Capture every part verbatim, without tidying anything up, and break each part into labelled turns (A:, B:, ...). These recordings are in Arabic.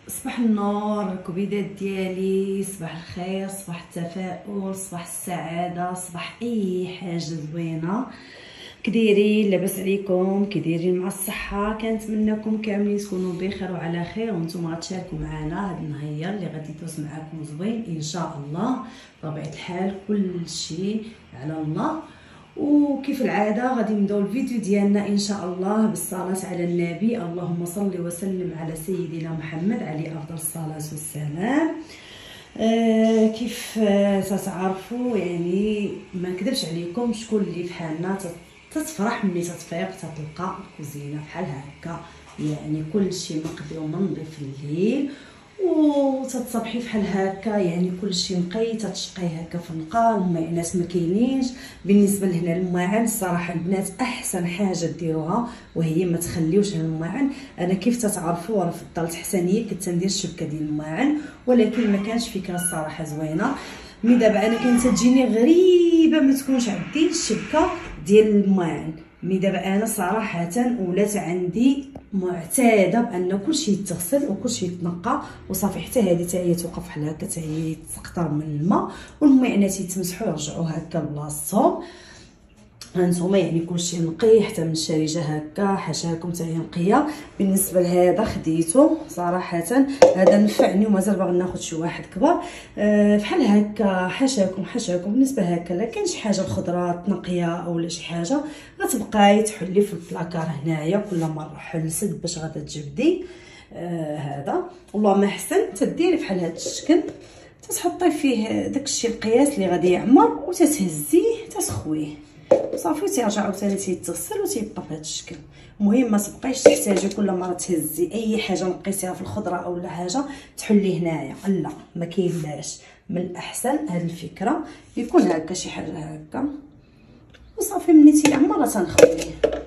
A: صباح النور الكبيدات ديالي، صباح الخير، صباح التفاؤل، صباح السعاده، صباح اي حاجه زوينه. كديرين؟ لاباس عليكم؟ كديرين مع الصحه؟ كنتمنىكم كاملين تكونوا بخير وعلى خير، وانتم غتشاركوا معنا هذا النهار اللي غادي يدوز معكم زوين ان شاء الله. بطبيعه الحال كل شيء على الله، وكيف العاده غادي نبداو الفيديو ديالنا ان شاء الله بالصلاه على النبي. اللهم صل وسلم على سيدنا محمد عليه افضل الصلاه والسلام. آه كيف آه تتعرفوا، يعني ما نكذبش عليكم، شكون اللي بحالنا تتفرح ملي تتفيق تتلقى الكوزينه بحال هكا، يعني كل شيء مقضي ومنظف في الليل، وتتصبحي بحال هكا يعني كل شيء نقي، تتشقي هكا في النقا. الماعنات ما كاينينش بالنسبه لهنا. الماعن الصراحه البنات احسن حاجه ديروها وهي ما تخليوش على الماعن. انا كيف تتعرفوا راه فضلت حسنيه كنت ندير الشبكه ديال الماعن، ولكن ما كانش فكره الصراحه زوينه. مي دابا انا كانت تجيني غريبه ما تكونش عندي الشبكه ديال الماعن. مي دابا انا صراحه ولات عندي معتاده بان كلشي يتغسل وكلشي يتنقى وصافي، حتى هذه حتى هي توقف بحال هكا، حتى هي تقطر من الماء، والماعنات يتمسحوا يرجعوا هكا لبلاصتهم. هانتوما يعني كلشي نقي حتى من الشارجه هكا، حاشاكم حتى هي نقيه. بالنسبه لهذا خديته صراحه، هذا نفعني ومازال باغي ناخذ شي واحد كبر أه بحال هكا. حاشاكم حاشاكم بالنسبه هكا، لا كان شي حاجه الخضره تنقيه اولا شي حاجه غتبقاي تحلي في البلاكار هنايا، كل مره حل سد باش غادا تجبدي. أه هذا اللهم احسن. تديري بحال هذا الشكل، تتحطي فيه داكشي القياس اللي غادي يعمر وتتهزيه تسخويه صافي، تيرجع عاوتاني تيتغسل وتيبقى بهذا الشكل. المهم ما تبقايش تحتاجي كل مره تهزي اي حاجه نقيتيها في الخضره او لا حاجه تحلي هنايا، لا ما كاينلاش. من الاحسن هذه الفكره يكون هكا شي حاجه هكا وصافي. ملي تيعمر تنخويه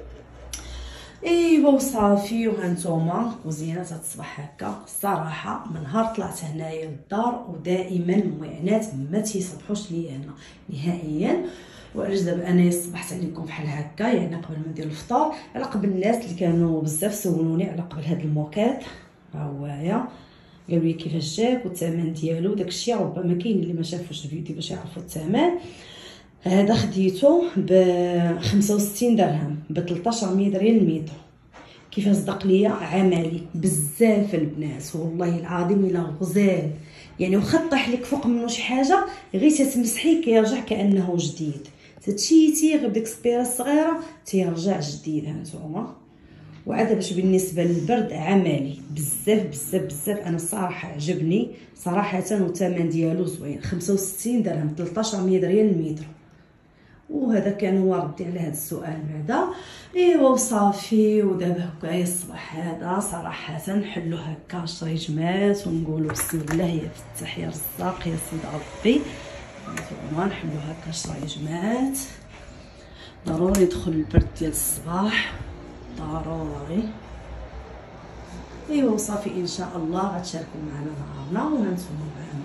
A: ايوا وصافي. وهانتوما كوزينه تتصبح هكا. الصراحه من نهار طلعت هنايا للدار ودائما المعانات ما تيصبحوش ليا هنا نهائيا. وعلاش دابا انا صبحت عليكم بحال هكا، يعني قبل ما ندير الفطور، على قبل الناس اللي كانوا بزاف سولوني على قبل هذا الموكيت، ها هويا قالوا لي كيفاش جاك والثمن ديالو داكشي. ربما كاين اللي ما شافوش الفيديو باش يعرفوا الثمن. هذا خديته ب خمسة وستين درهم ب ثلاثة عشر ريال المتر. كيف صدق ليا عملي بزاف البنات والله العظيم الا غزال، يعني واخا طيح لك فوق منه شي حاجه غير تتمسحيه كيرجع كانه جديد، تتشيتي غير بديك السبيره الصغيره تيرجع جديد. هانتوما وعاد باش بالنسبه للبرد عملي بزاف بزاف بزاف. انا الصراحه عجبني صراحه، والثمن ديالو زوين، خمسة وستين درهم ثلاثة عشر ريال المتر. وهذا كان هو ردي على هذا السؤال بعدا. ايوا وصافي. ودابا هكا الصباح هذا صراحه نحلو هكا الشريجمات ونقولوا بسم الله يا فتاح يا رزاق يا سيد ربي. نتوما نحلو هكا الشريجمات. ضروري يدخل البرد ديال الصباح ضروري. ايوا وصافي ان شاء الله غتشاركوا معنا نهارنا وهانتوما معنا.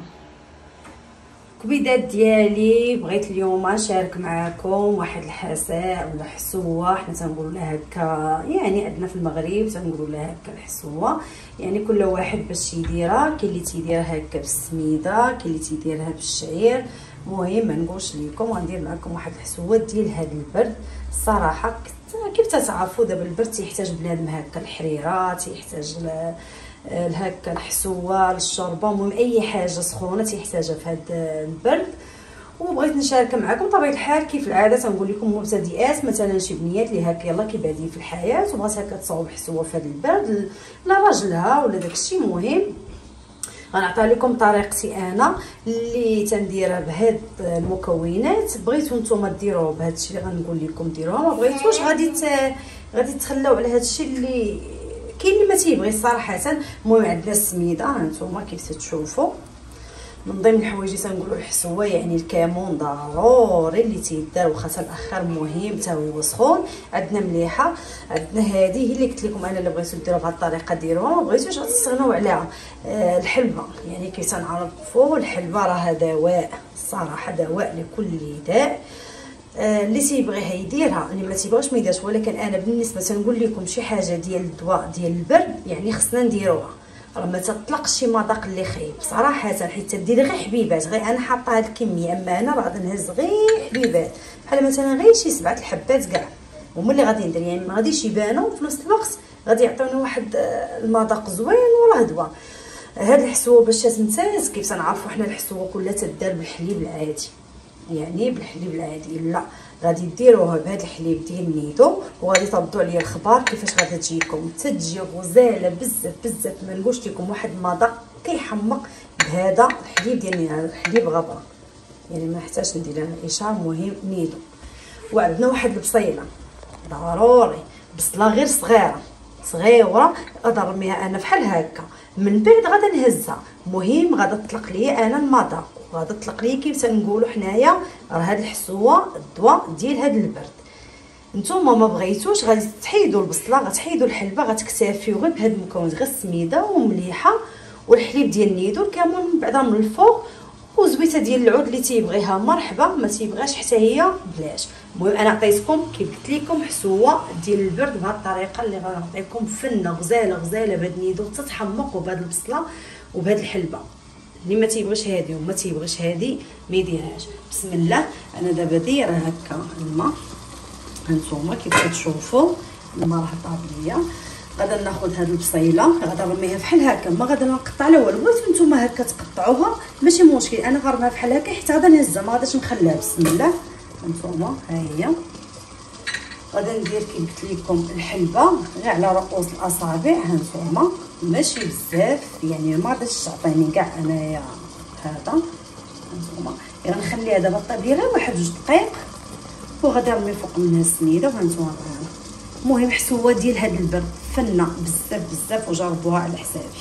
A: كبيدات ديالي بغيت اليوم نشارك معكم واحد الحساء ولا حسوه، حنا تنقولوا لها هكا، يعني عندنا في المغرب تنقولوا لها هكا الحسوه، يعني كل واحد باش يديرها. كاين اللي تيديرها هكا بالسميده، كاين اللي تيديرها بالشعير. المهم ما نقولش لكم، غندير معكم واحد الحسوه ديال هذا البرد. الصراحه كيف تتعرفوا دابا البرد تيحتاج بنادم هكا الحريره، تيحتاج هكا الحسوه للشوربه، المهم اي حاجه سخونه تيحتاجها في هذا البرد. وبغيت نشارك معكم طبيعه الحال كيف العاده تنقول لكم مبتدئات مثلا شي بنيات اللي هكا يلاه كيبادين في الحياه وبغات هكا تصاوب حسوه في هذا البرد لا راجلها ولا داكشي. المهم غنعطي لكم طريقتي انا اللي تنديرها بهاد المكونات. بغيتو نتوما ديروه بهذا الشيء اللي غنقول لكم ديروها، ما بغيتوش غادي غادي تخليو على هذا الشيء اللي كاين اللي ما تيبغي صراحه. المهم عندنا السميده هانتوما كيف تشوفوا. من ضمن الحوايج اللي تنقولوا الحسوه يعني الكمون ضروري اللي تيدار واخا تاخر، مهم حتى هو سخون. عندنا مليحه، عندنا هذه هي اللي قلت لكم انا اللي بغيتو ديروها بهذه الطريقه ديروها، ما بغيتوش تستغناو عليها. آه الحلبه يعني كيف تنعرفوا الحلبه راها دواء، الصراحه دواء لكل داء. آه اللي تيبغيها يديرها، اللي ما تيبغيش ما يديرش. ولكن انا بالنسبه تنقول لكم شي حاجه ديال الدواء ديال البرد يعني خصنا نديروها. راه ما تطلقش شي مذاق اللي خايب صراحه، حيت تديري غير حبيبات. غير انا حاطه هاد الكميه، اما انا راه غادي نهز غير حبيبات بحال مثلا غير شي سبعه الحبات كاع هما اللي غادي ندير، يعني ما غاديش يبانوا في نفس الوقت غادي يعطيونا واحد المذاق زوين وراه دوا. هاد الحسوه باش تنتاز كيف تنعرفوا حنا الحسوه كلها تدار بالحليب العادي، يعني بالحليب العادي لا غادي ديروها بهذا الحليب ديال نيدو، وغادي تردوا عليا الخبار كيفاش غادي تجيكم. تتجي غزاله بزاف بزاف، ما نقولش لكم واحد المذاق كيحمق بهذا الحليب ديال الحليب غبره، يعني ما نحتاجش ندير لها اشاره. مهم نيدو. وعندنا واحد البصيله ضروري، بصله غير صغيره صغيره غادي نرميها انا بحال هكا، من بعد غادي نهزها. مهم غادي تطلق ليا انا المذاق، غادي تطلق ليا كيف تنقولوا حنايا راه هاد الحسوه الضواء ديال هاد البرد. نتوما ما بغيتوش غادي تحيدوا البصله، غتحيدوا الحلبه، غتكتفيو غير بهاد المكونات، غير السميده ومليحه والحليب ديال النيدو الكامل من بعدا من الفوق، وزويته ديال العود اللي تيبغيها مرحبا، ما تيبغاش حتى هي بلاش. المهم انا عطيتكم كيف قلت لكم حسوه ديال البرد بهذه الطريقه اللي غنعطيكم فنه غزاله غزاله بهاد النيدو تتحمق وبهاد البصله وبهاد الحلبه. اللي ما تيبغيش هادي وما تيبغيش هادي ما يديرهاش. بسم الله. انا دابا دايره هكا الماء، هانتوما كيف كتشوفوا الماء راه طاب ليا. غادا ناخذ هاد البصيله غادا نرميها بحال هكا، ما غادا نقطع لا والو، بغيتو نتوما هكا تقطعوها ماشي مشكل، انا غنرميها بحال هكا حتى غادا نهزها ما غاداش نخليها. بسم الله. هانتوما ها هي غادا ندير كي قلت لكم الحلبه غير على رؤوس الاصابع، هانتوما ماشي بزاف، يعني ما غاداش تعطيني كاع انايا هذا. هانتوما يعني نخليها دابا طيب لي غير واحد جوج دقائق، وغادي نرمي فوق منها السميده. وهانتوما المهم حسوه ديال هاد البرد فنه بزاف بزاف، وجربوها على حسابي.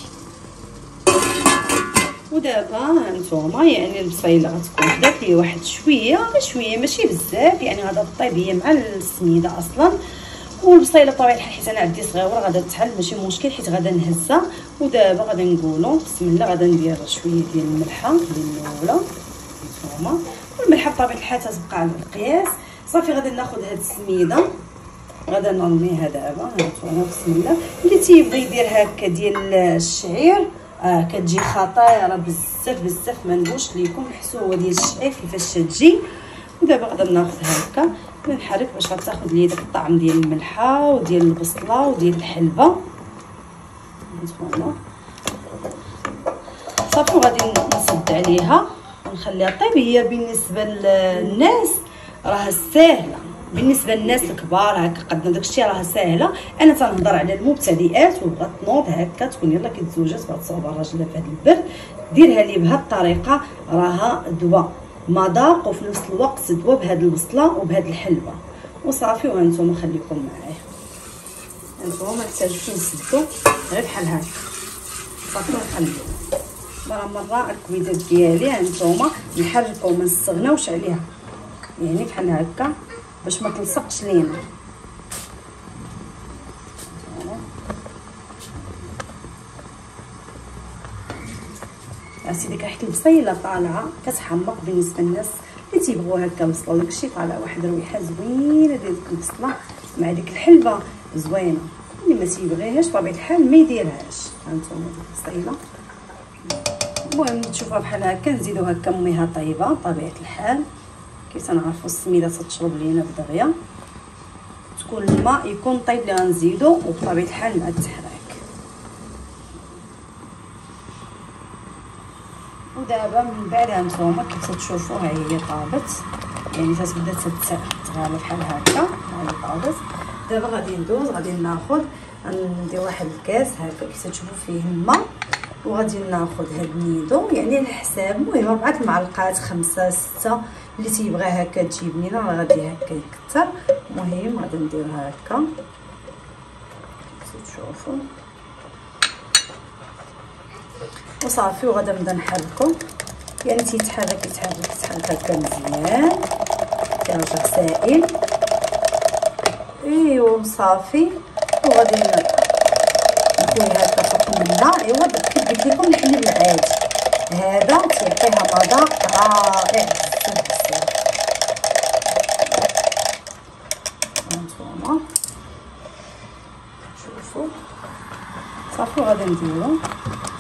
A: ودابا هانتوما يعني البصيله غتكون خدات لي واحد شويه غير شويه ماشي بزاف، يعني غادا طيب هي مع السميده اصلا. والبصيله بطبيعه الحال حيت انا عندي صغيره غادا تحل ماشي مشكل حيت غادا نهزها. ودابا غادا نقولوا بسم الله. غادا ندير شويه ديال الملحه ديال الاولى هانتوما، والملحه بطبيعه الحال تتبقى على القياس. صافي غادي ناخذ هاد السميده غادا نرميها دابا هانتوما بسم الله. اللي تيبغي يدير هكا ديال الشعير اه كتجي خطيره بزاف بزاف، ما نقولش لكم الحسوه ديال الشعير كيفاش تجي. ودابا غادا ناخذ هكا نحرك باش غتاخذ لي داك الطعم ديال الملحه وديال البصله وديال الحلبه هانتوما. صافي وغادي نصد عليها ونخليها طيب. هي بالنسبه للناس راه ساهله، بالنسبه للناس الكبار هكا قدنا داكشي راه ساهله. انا تنهضر على المبتدئات وبغات تنوض هكا تكون يلاه كتزوجات بغات تصاوب الراجل في هذا البرد، ديرها لي بهذه الطريقه راها دواء مذاق وفي نفس الوقت دواء بهذه البصله وبهذه الحلبه. وصافي وهانتوما خليكم معايا. هانتوما ما تحتاجوش نسدو غير بحال هكا صافي ونخليو مره مره الكويدات ديالي. هانتوما نحركو ما نستغناوش عليها، يعني بحال هكا باش ما تلصقش لينا. عرفتي ديك ريحه البصيله طالعه كتحمق بالنسبه للناس اللي تيبغوا هكا البصله داكشي، طالع واحد الريحه زوينه ديال البصله مع ديك الحلبه زوينه. اللي ما تيبغيهاش بطبيعه الحال ما يديرهاش. هانتوما البصيله المهم تشوفوها بحال هكا نزيدو هكا ميها طيبه بطبيعه الحال كيف تنعرفوا السميده تتشرب لينا بدغيا، تكون الماء يكون طيب اللي غنزيدو وبطبيعه الحال مع التحراك. ودابا من بعد هانتوما كيف تشوفوا ها هي طابت، يعني تتبدا تتغالي بحال هكا ها هي طابت. دابا غادي ندوز غادي ناخذ ندير واحد الكاس هكا كيف تشوفوا فيه الماء، وغادي ناخذ هاد النيدو يعني على حساب. المهم ربعة المعلقات خمسة ستة اللي تيبغي هكا تجي بنينه راه غادي هكا يكثر. المهم غادي نديرها هكا تشوفوا وصافي. وغادي نبدا نحركو يعني تيتحرك يتحرك يتحرك هكا مزيان كيرجع سائل. ايوا صافي وغادي نخوي هكا فوق منها. ايوا كيف قلت لكم الحليب العادي هذا تيعطيها مذاق رائع بزاف بزاف. هانتوما شوفوا صافي وغادي نديرو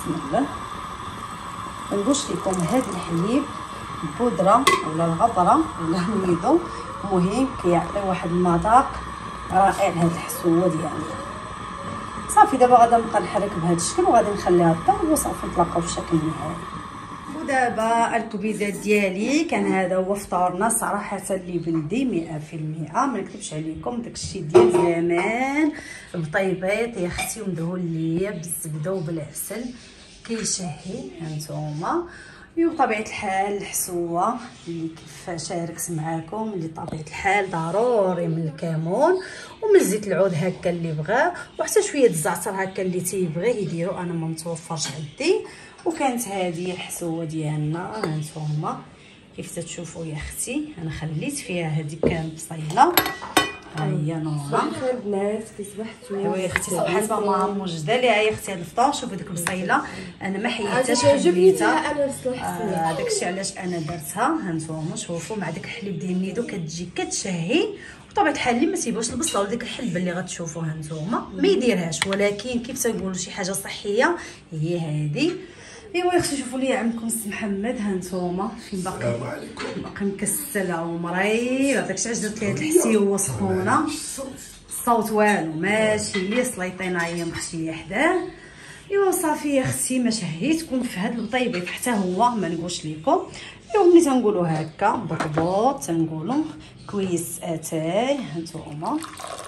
A: بسم الله. ما نقولش لكم هذا الحليب البودره ولا الغبره ولا الميدو، المهم كيعطي واحد المذاق رائع لهاد الحسوه ديالنا. صافي دابا غادا نبقى نحرك بهذا الشكل وغادي نخليها تطيب وصافي نتلاقاو في الشكل النهائي. ودابا الكبيزات ديالي كان هذا هو فطورنا صراحه اللي بلدي مئة في المئة، ما نكذبش عليكم داكشي ديال زمان بطيبيط يا اختي ومدهون ليا بالزبده وبالعسل كيشهي. هانتوما وبطبيعه الحال الحسوه اللي كيف شاركت معاكم اللي بطبيعه الحال ضروري من الكمون ومن زيت العود هكا اللي بغاه، وحتى شويه الزعتر هكا اللي تيبغي يديرو، انا ما متوفرش عندي. وكانت هذه الحسوه ديالنا هانتوما كيف تتشوفوا يا اختي. انا خليت فيها هذيك بصيله، ها هي نورا.
B: صباح الخير البنات، كي صبحتوا؟
A: ايوا يا اختي صباح ماما موجده ليها يا اختي هاد الفطور. شوفوا ديك البصيله انا ما حيدتهاش
B: حبيتها انا
A: آه داكشي علاش انا درتها. هانتوما شوفوا مع داك الحليب ديال النيدو كتجي كتشهي، وطبيعه الحال اللي ما تيبغيش البصله ولا ديك الحلبه اللي غتشوفوا هانتوما ما يديرهاش، ولكن كيف تنقولوا شي حاجه صحيه هي هذه. ايوا يا اختي شوفوا لي عمكم السي محمد هانتوما فين باقي باقي مكسله ومريض. داكشي علاش درت ليه هاد الحسيوه سخونه، الصوت والو ماشي لي سليطينه هي مخشيه حداه. ايوا صافي يا اختي ما شهيتكم في هاد البطيبيط حتى هو ما نقولش لكم. ايوا ملي تنقولوا هكا بطبوط تنقولوا كويس اتاي. هانتوما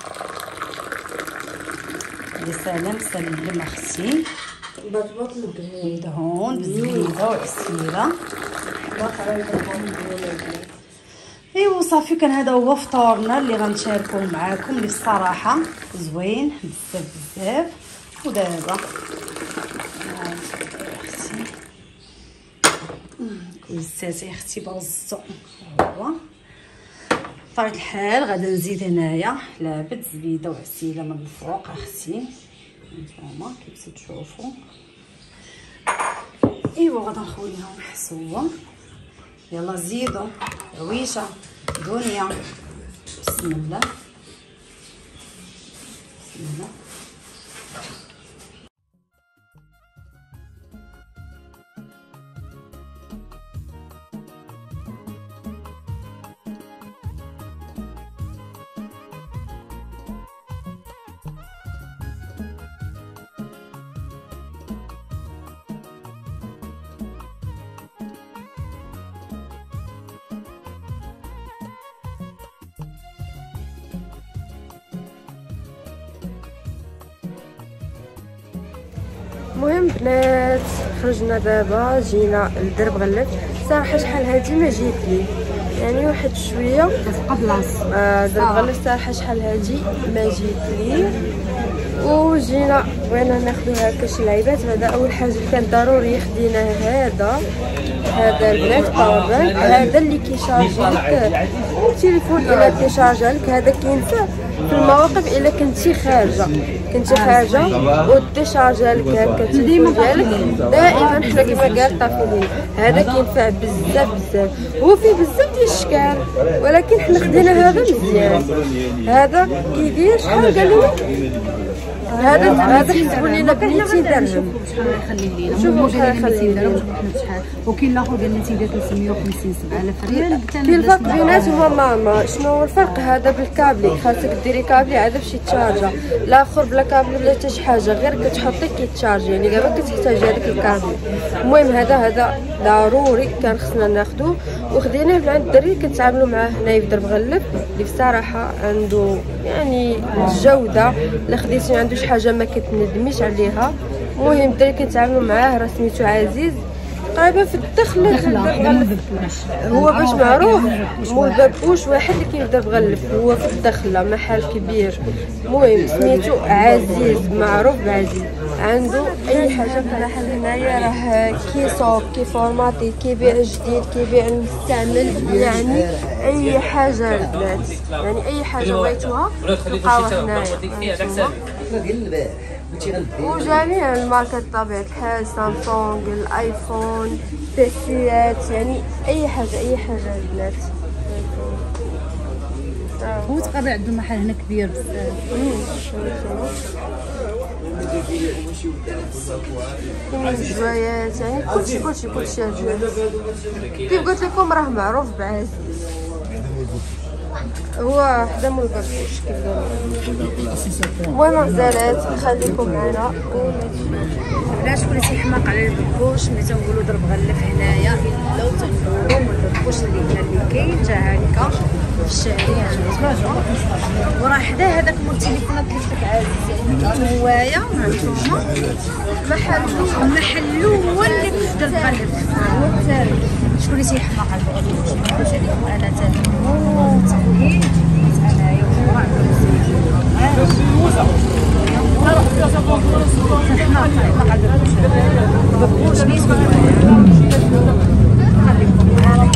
A: يا سلام سلم اختي
B: بطبوط مدهون
A: مدهون بالزبيده والعسيله. ايوا صافي كان هذا هو فطورنا اللي غنشاركوه معاكم اللي الصراحه زوين بزاف بزاف. ودابا اختي كويسات يا اختي برزو هو بطبيعه الحال غادا نزيد هنايا لابد زبيده وعسيله من الفوق اختي نتوما كيف تشوفوا. ايوا غادا نخويهم حسوه. يلا زيدوا عويشه دنيا بسم الله بسم الله.
B: المهم بنات خرجنا دابا جينا لدرب غلف. صراحه شحال هادي ما جيت لي يعني واحد شويه
A: كتبقى بلاصه.
B: آه درب غلف صراحه شحال هادي ما جيت لي. وجينا بغينا ناخذ هكا شي لعيبات. بعدا اول حاجه كان ضروري خدينا هذا هذا البنات باور بانك، هذا اللي كيشارجي لك التليفون الا كيشارجا لك. هذا كينفع في المواقف الا كنتي خارجه كنتي خارجه وديشارجا لك هكا التليفون ديالك دائما حنا كما قال طافي. هذا كينفع بزاف بزاف، هو فيه بزاف ديال الاشكال ولكن حنا خدينا هذا مزيان. هذا كيدير شحال قالوا هذا هذا حسبوا لينا ب مئتين درهم.
A: شحال غيخلي لينا؟
B: شوفوا شحال غيخلي لينا.
A: شحال وكاين الاخر قال لنا تيدير ثلاثمية وخمسين سبعة آلاف ريال.
B: كاين الفرق بيناتهم ماما. شنو هو الفرق؟ هذا بالكابلي خاصك ديري كابلي عاد بشي تشارجا، الاخر بلا كابلي بلا حتى شي حاجه غير كتحطي كيتشارجي يعني دابا كتحتاجي هذاك الكابلي. المهم هذا هذا ضروري كان خصنا ناخذوه وخديناه من عند الدري اللي كنتعاملوا معاه هنايا في درب غلف اللي بصراحه عنده يعني الجوده. الا خديتي ما عندوش حاجه ما كتندميش عليها. المهم الدري كنتعاملوا معاه راه سميتو عزيز تقريبا في الدخل هو باش معروف مول بابوش واحد اللي كاين في درب غلف هو في الدخله محل كبير. المهم سميتو عزيز معروف بعزيز. عنده اي حاجه صراحه هنايا راه كيصوب كيفورماتي كيبيع جديد كيبيع المستعمل يعني اي حاجه البنات يعني اي حاجه بغيتوها تلقاوها هنايا. وجميع الماركات بطبيعة الحال سامسونج الايفون بيسيات يعني اي حاجه اي حاجه البنات.
A: هو تقري عنده محل هنا كبير بزاف.
B: كاين الجوايات يعني كلشي كلشي كلشي الجوايات. كيف قلت لكم راه معروف بعزيز، هو حدا من البربوش كيف قالوا. المهم غزالات خليكم معنا.
A: علاش كل شي حماق على البربوش ملي تنقولوا ضرب غلف هنايا الا تنقولوا من البربوش اللي هنا اللي كاين جا هكا في الشارع عندكم. وراه حدا هذاك مول التليفونات اللي قلت لك عزيز يعني هوايه هانتوما محلو محلو هو اللي في ضرب غلف هو الثاني. شكون اللي تيحماق على البربوش نقول عليكم انا تنموت عليه انايا وراء بقوش نيت خليكم معانا.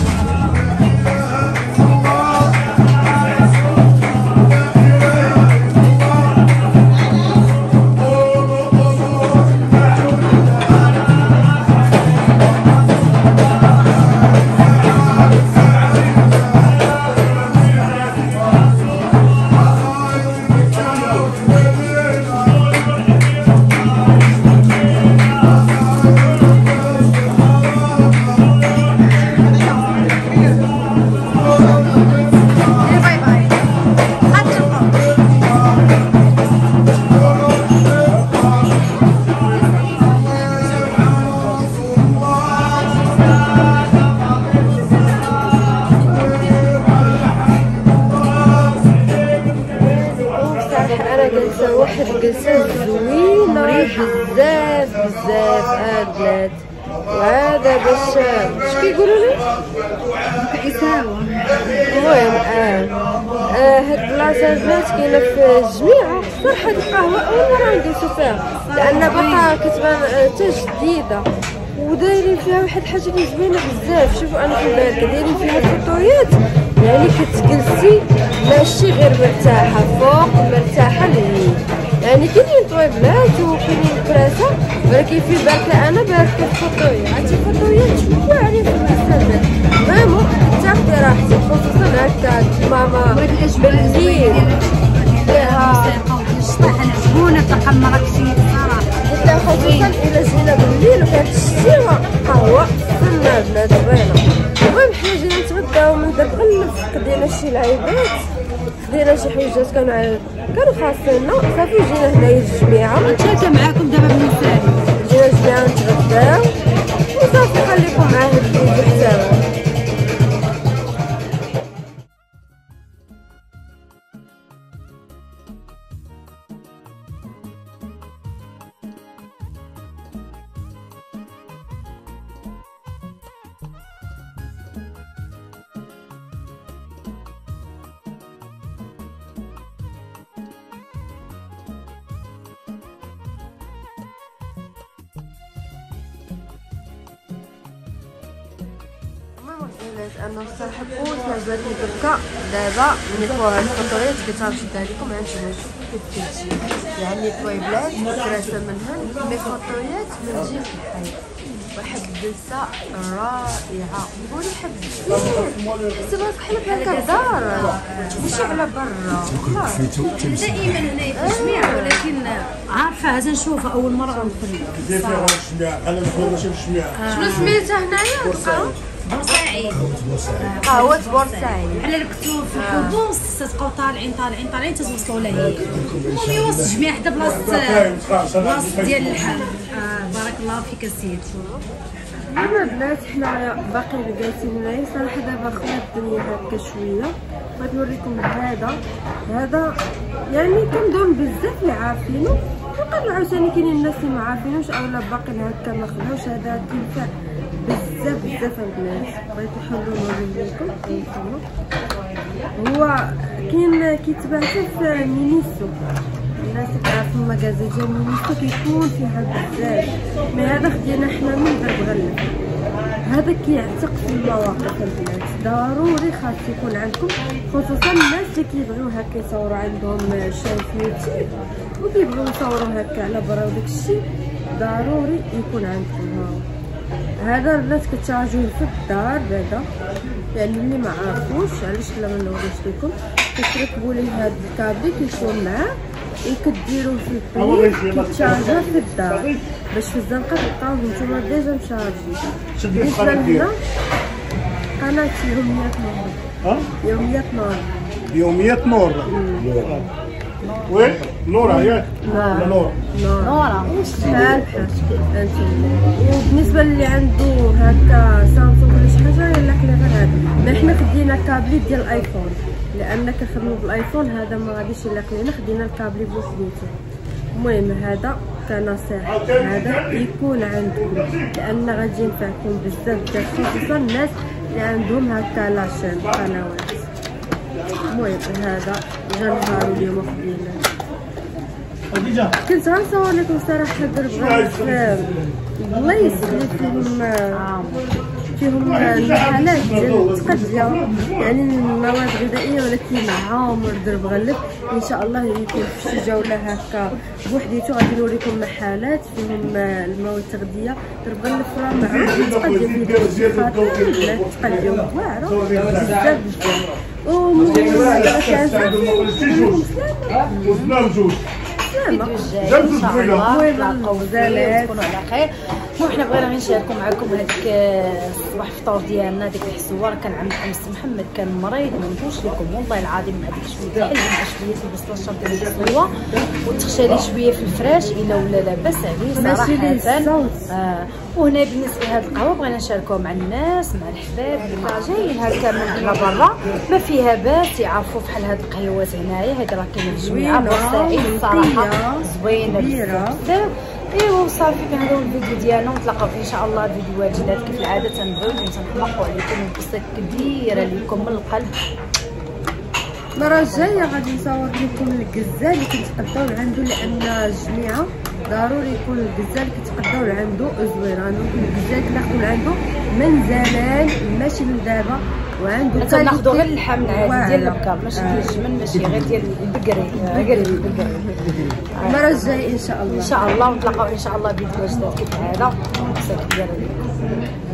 B: واحد الجلسة زوينة بزاف بزاف البنات. وهذا باش اش كيقولوا لي
A: إساوة.
B: المهم اه اه هاد البلاصة البنات كاينة في الجميعة. صراحة هاد القهوة أول مرة ندوسو فيها لأن باقا كتبان حتى جديدة ودايرين فيها واحد الحاجة اللي زوينة بزاف. شوفوا أنا في بالك دايرين فيها الفطوريات يعني كتجلسي ماشي غير مرتاحة فوق مرتاحة لليمين. يعني كاينين طويبلات وكاينين كراسة ولكن في بالك أنا بارك الفطوريات عرفتي الفطوريات واعرين في المستقبل فريمون تاخدي راحتك خصوصا هكا ماما بالليل فيها
A: الشطيحة العجبونة تلقى المراكشية الصراحة
B: حتى خصوصا إلا جينا بالليل وكانت الشتيمة قهوة سما بلاد زوينة. المهم حنا جينا نتغداو من داك غلف خدينا شي لعيبات خدينا شي حويجات كانوا كانوا خاصيننا صافي جينا هنايا الجميعة
A: نتلاقى معاكم دابا بالنسبة
B: جينا الجميعة نتغداو وصافي خليكم مع هاد الفيديو حتى هو. أنا الصراحة كنت عجبتني دركا دابا ملي فوها هاد الفطوريات بغيت نشدها لكم هانتوما شوفوا كيف كتجي يعني طويبلات كراسة منهن مي فطوريات من جهة الحي واحد الجلسة رائعة قولي حبيتي حسيت بحال هكا الدار ماشي على برا
A: دائما هنايا في الجميع ولكن عارفة تنشوفها أول مرة غنخرج
C: أنا نخرج ماشي في الجميع.
B: شنو سميتها هنايا القهوة؟
A: بورسعيد
B: قهوة بورسعيد
A: بحال اللي كنتو في الحبوس تتبقاو طالعين طالعين طالعين تتوصلوا لهي المهم وسط الجميع حدا بلاصة بلاصة ديال الحال. آه بارك الله فيك السيد.
B: المهم البنات حنا باقيين جالسين هنايا صراحة دابا خلات الدنيا هكا شوية بغيت نوريكم هذا هذا يعني كندوم بزاف اللي عارفينو نقدروا عاوتاني كاينين الناس اللي ما عارفينوش اولا باقيين هكا ما خداوش. هذا كينفع بزاف بزاف البنات بغيت نحلو نوري لكم هانتوما هو كاين كيتباع حتى في مينيسو الناس كيعرفوا المغازي ديال مينيسو كيكون فيها بزاف مي هذا خدينا حنا من درب غلف. هذا كيعتق في المواقف البنات ضروري خاص يكون عندكم خصوصا الناس اللي كيبغيو هكا يصوروا عندهم شاي في يوتيوب وكيبغيو يصوروا هكا على برا وداكشي ضروري يكون عندكم. هذا البنات كتشارجوه في الدار بعدا يعني اللي ما عارفوش علاش لا ما نوريش لكم كتركبوا ليه هذا الكابلي كيشوم معاه كديروا في البريد كيتشارجا في الدار باش في الزنقه تلقاوه نتوما ديجا مشارجين. بالنسبه لهنا قناه يوميات نور.
C: ها؟
B: يوميات نور.
C: يوميات نور. وين؟ نورا ياك؟
B: نورا.
C: نورا.
B: نورا. بحال بحال فهمتي. وبالنسبه اللي عنده هكا سامسونج ولا شي حاجه يلا حنا غير هذا. ما حنا خدينا كابلي ديال الايفون لان كنخدموا بالايفون هذا ما غاديش يلا لينا خدينا الكابلي بوحديته. المهم هذا كنصيحه هذا يكون عندكم لان غادي ينفعكم بزاف خصوصا الناس اللي عندهم هكا لاشين قنوات. المهم هذا جا نهار اليوم خدينا كنت غنصور لكم صراحه دربات بلايص اللي فيهم فيهم المحلات ديال التقديه يعني المواد الغذائيه ولكن عامر درب غلب. ان شاء الله يكون في شي جوله هكا بوحديتو غادي نوريكم محلات فيهم المواد التغذيه درب غلب راه معروف التقديه فيه التقديه واعره بزاف بزاف. ومن
C: وسلام جوج
A: الفيديو الجاي ان شاء الله نتلاقاو بزاف تكونوا على خير. وحنا بغينا غير نشاركوا معكم هذيك الصباح الفطور ديالنا ديك الحسوه. كان عند امس محمد كان مريض ما نقولش لكم والله العظيم هذيك شويه حل مع شويه البصله شرب ديال الحلوه وتخشى شويه في الفراش الا ولا لاباس عليه صراحه. آه وهنا بالنسبه لهاد القهوه بغينا نشاركوها مع الناس مع الحباب اللي جايين هكا من هنا برا ما فيها باس يعرفوا بحال هاد القهوات هنايا. هاد راه كاينه في جميع بورسعيد صراحه زوينه بزاف. ايوا صافي هذا هو الفيديو ديالنا ونتلاقاو ان شاء الله فيديوهات جداد كيف العاده. تنبغيو تنحمقوا عليكم ونبسط كبيره لكم من القلب.
B: المره الجايه غادي نصور لكم الكزه اللي كنتقداو عنده لان الجميعه ضروري يكون الكزه اللي كتقداو عنده زوين. غنقول الكزه اللي كناخذوا عنده من زمان ماشي من دابا وعنده
A: تناخذوا غير اللحم العادي ديال البكر ماشي ديال الجمل ماشي غير ديال البقري غير البقري.
B: المره الجايه ان شاء الله
A: ان شاء الله ونتلاقاو ان شاء الله فيديو جديد كيف العاده. مساك ديال